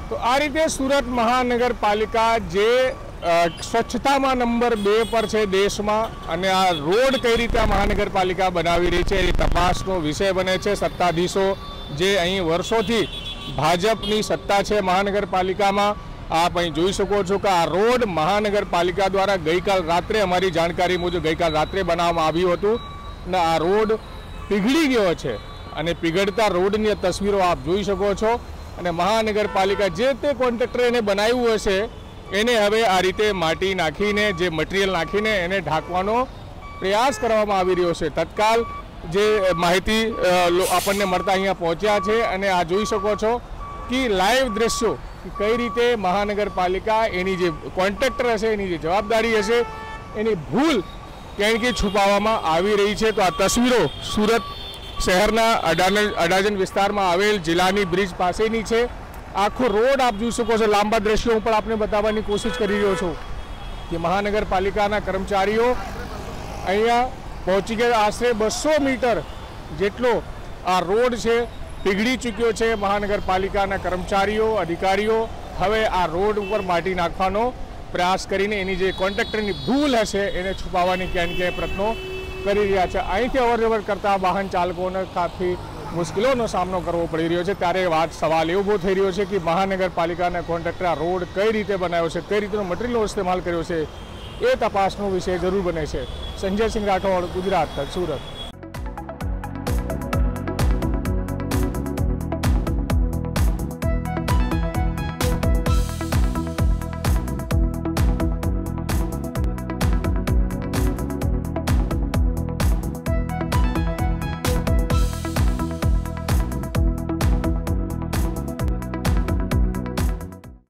તો આ રીતે સુરત મહાનગરપાલિકા જે સ્વચ્છતામાં નંબર 2 પર છે દેશમાં, અને આ રોડ કઈ રીતે આ મહાનગરપાલિકા બનાવી રહી છે એ તપાસનો વિષય બને છે। સત્તાધીશો જે અહીં વર્ષોથી ભાજપની સત્તા છે મહાનગરપાલિકામાં, આપ અહીં જોઈ શકો છો કે આ રોડ મહાનગરપાલિકા દ્વારા ગઈકાલ રાત્રે, અમારી જાણકારી મુજબ ગઈકાલ રાત્રે બનાવવામાં આવ્યું હતું, અને આ રોડ પીગળી ગયો છે, અને પીગળતા રોડની તસવીરો આપ જોઈ શકો છો। અને મહાનગરપાલિકા જે તે કોન્ટ્રાક્ટરે એને બનાવ્યું હશે એને હવે આ રીતે માટી નાખીને, જે મટીરિયલ નાખીને એને ઢાંકવાનો પ્રયાસ કરવામાં આવી રહ્યો છે। તત્કાલ જે માહિતી આપણને મળતા અહીંયા પહોંચ્યા છે, અને આ જોઈ શકો છો કે લાઈવ દ્રશ્યો કઈ રીતે મહાનગરપાલિકા એની જે કોન્ટ્રાક્ટર હશે, એની જે જવાબદારી હશે, એની ભૂલ ક્યાંય છુપાવવામાં આવી રહી છે। તો આ તસવીરો સુરત શહેરના અડાજણ વિસ્તારમાં આવેલ જિલ્લાની બ્રિજ પાસેની છે। આખો રોડ આપ જોઈ શકો છો। લાંબા દ્રશ્યો હું પણ આપને બતાવવાની કોશિશ કરી રહ્યો છું કે મહાનગરપાલિકાના કર્મચારીઓ અહીંયા પહોંચી ગયા। આશરે 200 મીટર જેટલો આ રોડ છે પીગળી ચૂક્યો છે। મહાનગરપાલિકાના કર્મચારીઓ, અધિકારીઓ હવે આ રોડ ઉપર માટી નાખવાનો પ્રયાસ કરીને એની જે કોન્ટ્રાક્ટરની ભૂલ હશે એને છુપાવવાની ક્યાંય પ્રયત્નો કરી રહ્યા છે। અહીંથી અવરજવર કરતા વાહન ચાલકોને કાફી મુશ્કેલીઓનો સામનો કરવો પડી રહ્યો છે। ત્યારે સવાલ એવો થઈ રહ્યો છે કે મહાનગરપાલિકાના કોન્ટ્રાક્ટરે આ રોડ કઈ રીતે બનાવ્યો છે, કઈ રીતનો મટીરિયલનો ઇસ્તેમાલ કર્યો છે, એ તપાસનો વિષય જરૂર બને છે। સંજય સિંહ રાઠોડ, ગુજરાત તક, સુરત।